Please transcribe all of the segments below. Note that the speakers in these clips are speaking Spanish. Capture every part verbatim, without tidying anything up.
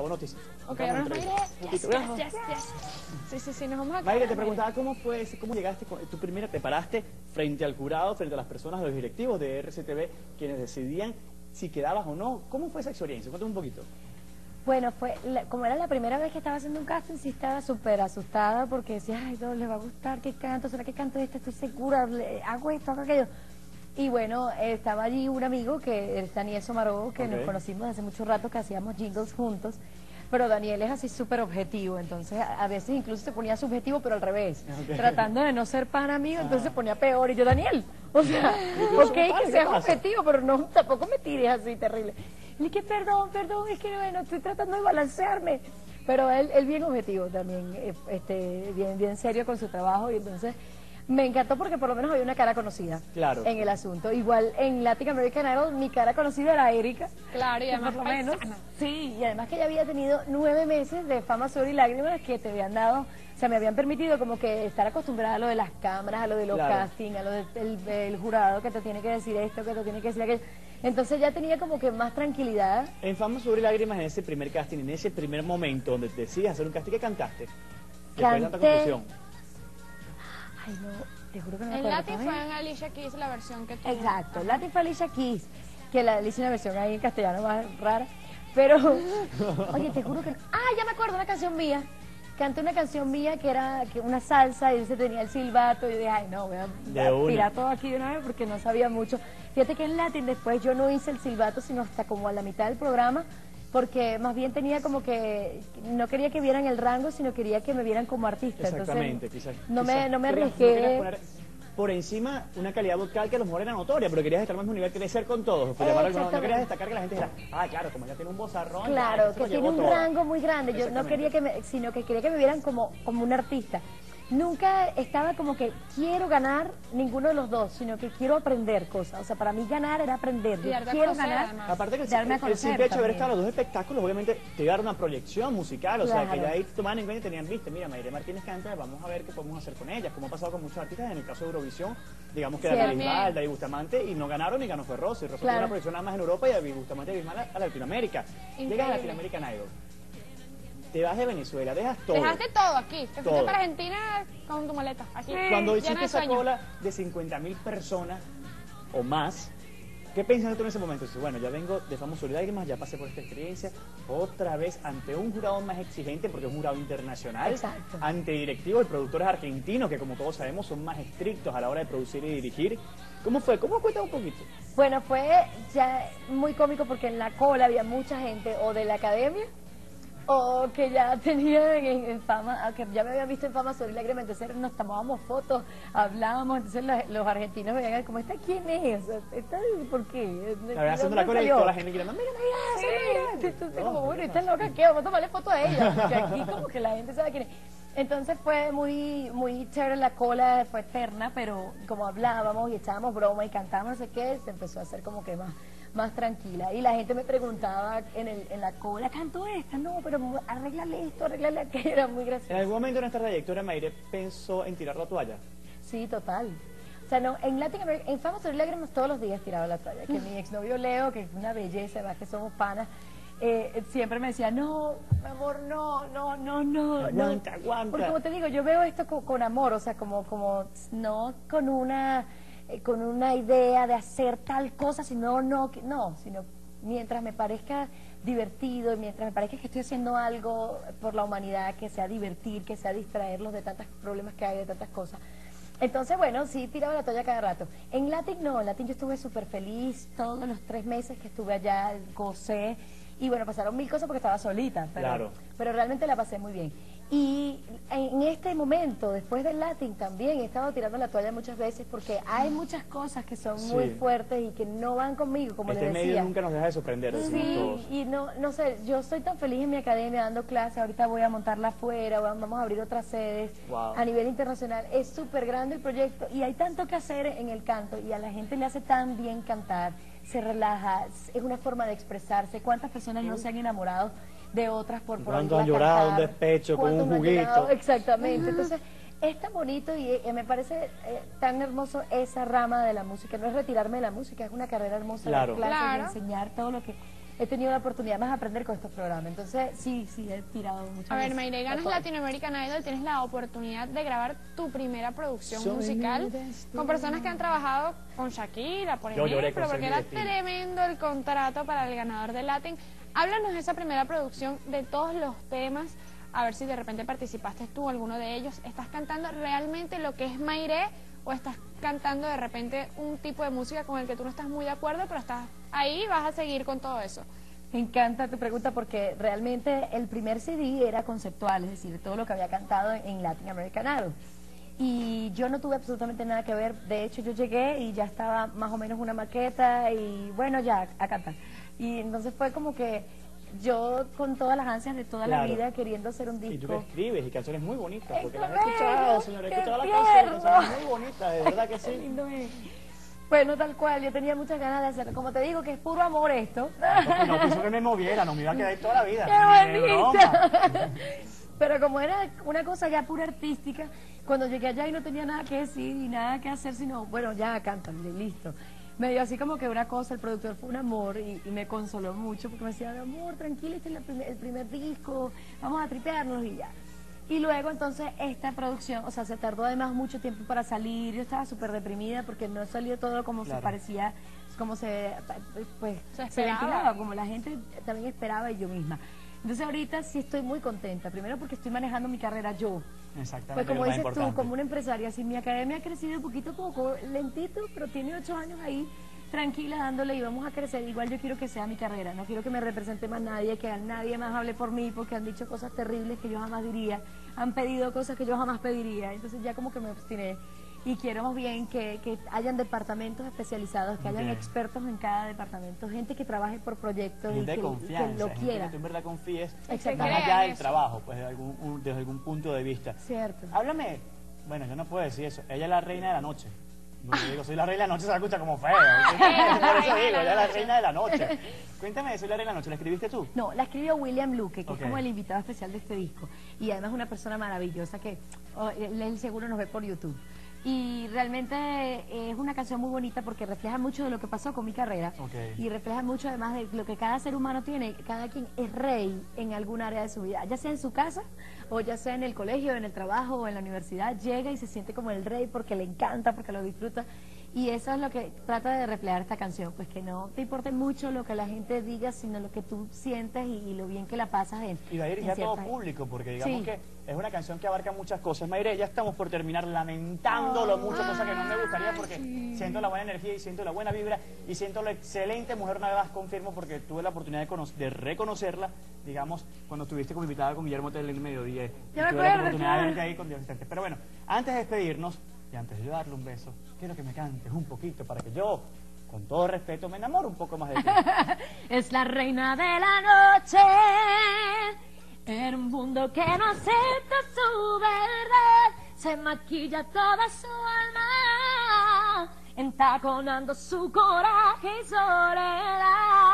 acabó noticias. Ok, ahora nos vamos a ir. Yes, yes, yes, yes. Sí, sí, sí, nos vamos a Mayre, te preguntaba cómo fue, cómo llegaste, tú primero te paraste frente al jurado, frente a las personas, los directivos de R C T V, quienes decidían si quedabas o no. ¿Cómo fue esa experiencia? Cuéntame un poquito. Bueno, fue la, como era la primera vez que estaba haciendo un casting, sí estaba súper asustada porque decía, ay, no, les va a gustar, ¿qué canto? ¿Será que canto este? Estoy segura, le, hago esto, hago aquello. Y bueno, eh, estaba allí un amigo, que es Daniel Somaró, que okay. nos conocimos hace mucho rato, que hacíamos jingles juntos. Pero Daniel es así súper objetivo, entonces a, a veces incluso se ponía subjetivo, pero al revés. Okay. Tratando de no ser pan amigo, entonces se ponía peor. Y yo, Daniel, o sea, ok, que seas objetivo, pero no, tampoco me tires así, terrible. Y que perdón, perdón, es que bueno, estoy tratando de balancearme. Pero él, él bien objetivo también, este, bien, bien serio con su trabajo, y entonces me encantó porque por lo menos había una cara conocida claro. en el asunto. Igual en Latin American Idol mi cara conocida era Erika. Claro, y además por lo menos. Sí, y además que ella había tenido nueve meses de fama, sudor y lágrimas que te habían dado, o sea, me habían permitido como que estar acostumbrada a lo de las cámaras, a lo de los claro. castings, a lo del del jurado que te tiene que decir esto, que te tiene que decir aquello. Entonces ya tenía como que más tranquilidad. En Fama, Sudor y Lágrimas, en ese primer casting, en ese primer momento donde decides hacer un casting, ¿qué cantaste? Canté... Después de tanta confusión. Ay, no, te juro que no me acuerdo. En Latin ¿también? fue en Alicia Keys la versión que tú... Exacto, en Latin fue Alicia Keys, que la hice una versión ahí en castellano más rara. Pero, oye, te juro que... Ah, ya me acuerdo, una canción mía. Canté una canción mía que era que una salsa y ese tenía el silbato y yo dije, ay no, voy a, a tirar todo aquí de una vez porque no sabía mucho. Fíjate que en Latin después yo no hice el silbato sino hasta como a la mitad del programa, porque más bien tenía como que, no quería que vieran el rango, sino quería que me vieran como artista. Exactamente, entonces quizás, no, quizás, me, no me arriesgué. No por encima una calidad vocal que a lo mejor era notoria, pero querías estar más en un nivel, crecer con todos. No, no querías destacar que la gente dijera, ah, claro, como ya tiene un vozarrón. Claro, que tiene un todo. rango muy grande. Yo no quería que me, sino que quería que me vieran como, como un artista. Nunca estaba como que quiero ganar ninguno de los dos, sino que quiero aprender cosas. O sea, para mí ganar era aprender. Yo quiero conocer, ganar. Además. Aparte que el, el, el simple hecho de haber estado en los dos espectáculos, obviamente te iba a dar una proyección musical. O claro. sea, que ya ahí tomaban en cuenta y tenían viste, mira, Mayre Martínez canta, vamos a ver qué podemos hacer con ella. Como ha pasado con muchos artistas, en el caso de Eurovisión, digamos que sí, era Bisbal, David Bustamante, y no ganaron y ganó fue Rosy. Rosy claro. tuvo una proyección nada más en Europa y David Bustamante y Bisbal a, a Latinoamérica. Llegas a Latin American Idol. Te vas de Venezuela, dejas todo. Dejaste todo aquí. Te fuiste para Argentina con tu maleta. Aquí. Cuando hiciste esa cola de cincuenta mil personas o más, ¿qué piensas tú en ese momento? Dices, bueno, ya vengo de Fama, Sudor y Lágrimas, ya pasé por esta experiencia, otra vez ante un jurado más exigente, porque es un jurado internacional, exacto. ante directivos y productores argentinos, que como todos sabemos son más estrictos a la hora de producir y dirigir. ¿Cómo fue? ¿Cómo cuenta un poquito? Bueno, fue ya muy cómico porque en la cola había mucha gente o de la academia, o que ya tenía en, en Fama, que ya me habían visto en Fama, Sudor y Lágrimas, entonces nos tomábamos fotos, hablábamos, entonces los, los argentinos veían como, ¿esta quién es? ¿Esta, ¿Por qué? La verdad, haciendo la cola y toda la gente gritando, mira, mira, mira, mira. Entonces como, bueno, esta loca, ¿qué? Vamos a tomarle foto a ella, porque aquí como que la gente sabe quién es. Entonces fue muy, muy chévere la cola, fue eterna, pero como hablábamos y echábamos broma y cantábamos, no sé qué, se empezó a hacer como que más... más tranquila, y la gente me preguntaba en, el, en la cola, canto esta, no, pero arréglale esto, arréglale aquello, era muy gracioso. ¿En algún momento en esta trayectoria Mayre pensó en tirar la toalla? Sí, total. O sea, no, en Latin America, en Fama, Sudor y Lágrimas todos los días tiraba la toalla, que mi exnovio Leo, que es una belleza, además que somos panas, eh, siempre me decía, no, mi amor, no, no, no, no. Aguanta, no. aguanta. Porque como te digo, yo veo esto con, con amor, o sea, como, como, no con una... con una idea de hacer tal cosa, sino no, no, sino mientras me parezca divertido, mientras me parezca que estoy haciendo algo por la humanidad, que sea divertir, que sea distraerlos de tantos problemas que hay, de tantas cosas. Entonces, bueno, sí, tiraba la toalla cada rato. En Latin no, en Latin yo estuve súper feliz todos los tres meses que estuve allá, gocé, y bueno, pasaron mil cosas porque estaba solita, pero, claro. pero realmente la pasé muy bien. Y en este momento, después del Latin, también he estado tirando la toalla muchas veces porque hay muchas cosas que son sí. muy fuertes y que no van conmigo, como este les decía. medio nunca nos deja de sorprender. Sí, todos. y no, no sé, yo estoy tan feliz en mi academia dando clases, ahorita voy a montarla afuera, vamos a abrir otras sedes wow. a nivel internacional. Es súper grande el proyecto y hay tanto que hacer en el canto y a la gente le hace tan bien cantar, se relaja, es una forma de expresarse. ¿Cuántas personas no se han enamorado de otras por por cuánto han llorado, un despecho con un juguito? Exactamente, entonces es tan bonito y eh, me parece eh, tan hermoso esa rama de la música. No es retirarme de la música, es una carrera hermosa, claro. de clases, claro. de enseñar todo lo que he tenido la oportunidad más de aprender con estos programas. Entonces, sí, sí, he tirado mucho. A ver, Mayre, ganas Latin American Idol, tienes la oportunidad de grabar tu primera producción Soy musical con personas que han trabajado con Shakira, por Yo lloré ejemplo, con porque Shakira, era sí. tremendo el contrato para el ganador de Latin. Háblanos de esa primera producción, de todos los temas, a ver si de repente participaste tú, alguno de ellos. ¿Estás cantando realmente lo que es Mayre o estás cantando de repente un tipo de música con el que tú no estás muy de acuerdo, pero estás ahí y vas a seguir con todo eso? Me encanta tu pregunta porque realmente el primer C D era conceptual, es decir, todo lo que había cantado en Latin American Idol. Y yo no tuve absolutamente nada que ver, de hecho yo llegué y ya estaba más o menos una maqueta y bueno, ya, a cantar. Y entonces fue como que yo con todas las ansias de toda Claro. la vida queriendo hacer un disco. Y tú que escribes y canciones muy bonitas, porque ¡Qué las he escuchado, bello! señora, he ¡Qué escuchado las tierno! canciones, canciones muy bonitas, de verdad que Qué sí. lindo es. Bueno, tal cual, yo tenía muchas ganas de hacerlo. Como te digo que es puro amor esto. No quiso que me moviera, no me iba a quedar ahí toda la vida. ¡Qué Ni de bonita! broma. Pero como era una cosa ya pura artística, cuando llegué allá y no tenía nada que decir y nada que hacer, sino, bueno, ya cántale, listo. Me dio así como que una cosa, el productor fue un amor y, y me consoló mucho porque me decía, amor, tranquila, este es el primer, el primer disco, vamos a tripearnos y ya. Y luego entonces esta producción, o sea, se tardó además mucho tiempo para salir, yo estaba súper deprimida porque no salió todo como Claro. se parecía, como se, pues, Se se esperaba. ventilaba, como la gente también esperaba y yo misma. Entonces ahorita sí estoy muy contenta, primero porque estoy manejando mi carrera yo. Exactamente. Pues como lo más dices tú, importante. como una empresaria, si mi academia ha crecido poquito a poco, lentito, pero tiene ocho años ahí, tranquila, dándole y vamos a crecer. Igual yo quiero que sea mi carrera, no quiero que me represente más nadie, que nadie más hable por mí, porque han dicho cosas terribles que yo jamás diría, han pedido cosas que yo jamás pediría, entonces ya como que me obstiné. Y quiero más bien que, que hayan departamentos especializados, que hayan Ok. expertos en cada departamento, gente que trabaje por proyectos y Gente de que, confianza, que lo gente quiera. que tú en verdad confíes, Exactamente. más allá Crean del eso. trabajo, pues desde algún, un- desde algún punto de vista. Cierto. Háblame, bueno, yo no puedo decir eso, ella es la reina de la noche. No yo digo, soy la reina de la noche, se la escucha como feo. Por eso digo, ella es la reina de la noche. Cuéntame, soy la reina de la noche, ¿la escribiste tú? No, la escribió William Luque, que Ok. es como el invitado especial de este disco. Y además una persona maravillosa que oh, él, él seguro nos ve por YouTube. Y realmente eh, es una canción muy bonita porque refleja mucho de lo que pasó con mi carrera. Ok. Y refleja mucho además de lo que cada ser humano tiene. Cada quien es rey en algún área de su vida. Ya sea en su casa, o ya sea en el colegio, en el trabajo, o en la universidad. Llega y se siente como el rey porque le encanta, porque lo disfruta. Y eso es lo que trata de reflejar esta canción, pues que no te importe mucho lo que la gente diga, sino lo que tú sientes y, y lo bien que la pasas en Y va a en dirigir a todo ciertas- público, porque digamos Sí. que es una canción que abarca muchas cosas. Mayre, ya estamos por terminar lamentando lo mucho, cosa que no me gustaría, porque siento la buena energía y siento la buena vibra y siento la excelente mujer, una vez más confirmo, porque tuve la oportunidad de, cono- de reconocerla, digamos, cuando estuviste como invitada con Guillermo Tell en el mediodía. Y Ya me tuve la acuerdo, oportunidad de claro. verte ahí con Dios instante. Pero bueno, antes de despedirnos y antes de yo darle un beso, quiero que me cantes un poquito para que yo, con todo respeto, me enamore un poco más de ti. Es la reina de la noche en un mundo que no acepta su verdad. Se maquilla toda su alma, entaconando su coraje y soledad.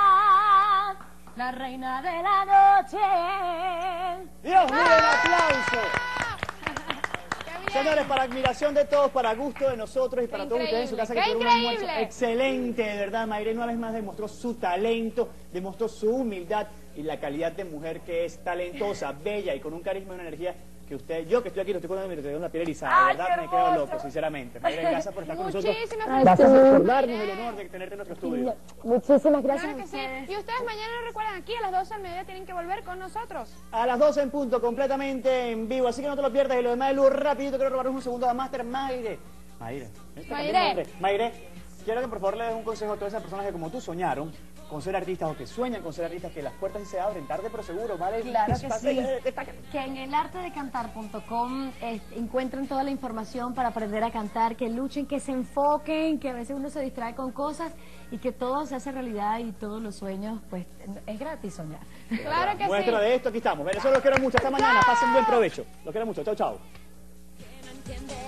La reina de la noche. Dios mío, un aplauso. Señores, para admiración de todos, para gusto de nosotros y para Qué todos ustedes en su casa que increíble, tuvieron un qué almuerzo increíble. excelente, de verdad. Mayre una vez más demostró su talento, demostró su humildad y la calidad de mujer que es talentosa, bella y con un carisma y una energía que usted, yo que estoy aquí, lo estoy contando, me tengo una piel erizada, de Ay, verdad qué me quedo hermoso. loco, sinceramente. Mayre, gracias por estar con nosotros. Muchísimas Gracias felicidades. por darnos el honor de tenerte en nuestro estudio. Muchísimas gracias Claro a que sí. ustedes. Y ustedes mañana recuerdan aquí a las doce del mediodía tienen que volver con nosotros. A las doce en punto, completamente en vivo, así que no te lo pierdas. Y lo demás de Lu, rapidito, quiero robaros un segundo a Master Mayre. Mayre. Te cambié el Mayre. nombre. Mayre, quiero que por favor le des un consejo a todas esas personas que como tú soñaron con ser artistas o que sueñan con ser artistas, que las puertas sí se abren tarde pero seguro, ¿vale? Claro que Pase- sí. eh, está- Que en el arte de cantar punto com eh, encuentren toda la información para aprender a cantar, que luchen, que se enfoquen, que a veces uno se distrae con cosas y que todo se hace realidad y todos los sueños, pues es gratis soñar. Claro que sí. Muestra de esto, aquí estamos. Venezuela, los quiero mucho. Hasta mañana. Pasen buen provecho. Los quiero mucho. Chao, chao. Que no entiende